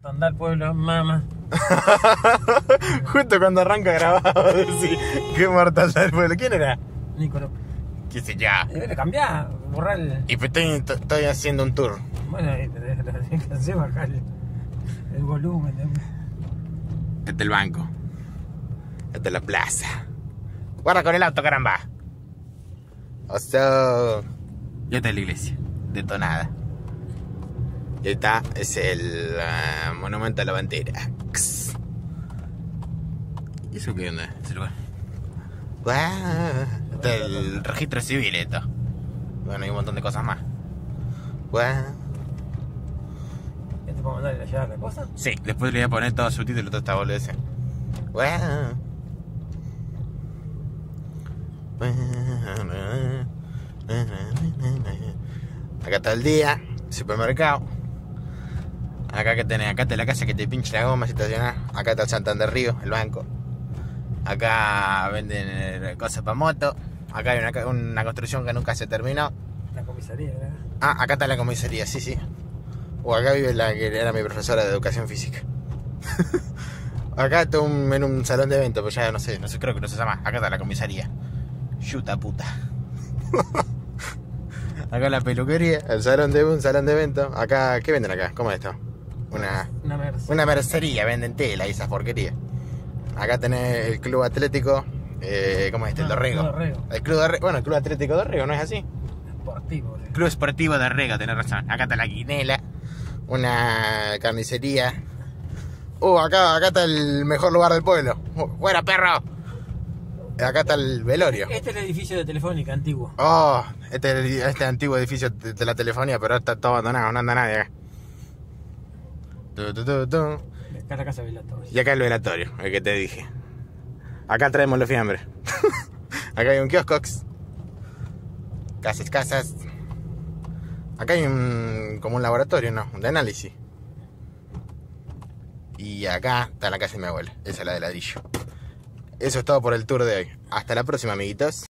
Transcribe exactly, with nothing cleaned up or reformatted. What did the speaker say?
Andar pueblo, mamá. Justo cuando arranca grabado, decís, qué mortandad del pueblo. ¿Quién era? Nicolás. ¿Qué sé yo? Debe cambiar, borrar el. Y pues estoy, estoy haciendo un tour. Bueno, ahí tenés que hacer bajar el, el volumen. ¿no? Este es el banco. Este es la plaza. Guarda con el auto, caramba. O sea. Ya está la iglesia. Detonada. Y ahí está, es el uh, monumento a la bandera. ¿Y eso qué onda? ¿Ese lugar? ¡Guau! Este es el registro civil, esto. Bueno, hay un montón de cosas más. ¡Guau! ¿Este para mandarle a llevar la cosa? Sí, después le voy a poner todo subtítulos, todo esta boludez. ¡Guau! Acá está el día, supermercado. Acá que tenés, acá está la casa que te pincha la goma si estacionás. Acá está el Santander Río, el banco. Acá venden cosas para moto. Acá hay una, una construcción que nunca se terminó. La comisaría, ¿verdad? Ah, acá está la comisaría, sí, sí. O acá vive la que era mi profesora de educación física. Acá está un, en un salón de eventos, pues ya no sé, no sé, creo que no se llama. Acá está la comisaría. Yuta puta. Acá la peluquería, el salón de un salón de eventos. Acá, ¿qué venden acá? ¿Cómo es esto? Una, una, mercería. una mercería, venden tela y esas porquerías. Acá tenés el club atlético, eh, ¿cómo es este? No, el Dorrego. El Dorrego. El club Dorrego, bueno, el club atlético Dorrego, ¿no es así? Deportivo. ¿sí? Club Esportivo Dorrego, tenés razón. Acá está la quinela, una carnicería. Uh, acá, acá está el mejor lugar del pueblo. Uh, ¡fuera, perro! Acá está el velorio. Este es el edificio de Telefónica antiguo. Oh, este, este antiguo edificio de, de la telefonía, pero está todo abandonado, no anda nadie acá. Tu, tu, tu, tu. Acá la casa velatoria. Y acá el velatorio, el que te dije. Acá traemos los fiambres. Acá hay un kiosco. Casas, casas. Acá hay un como un laboratorio, ¿no? De análisis. Y acá está la casa de mi abuela. Esa es la de ladrillo. Eso es todo por el tour de hoy. Hasta la próxima, amiguitos.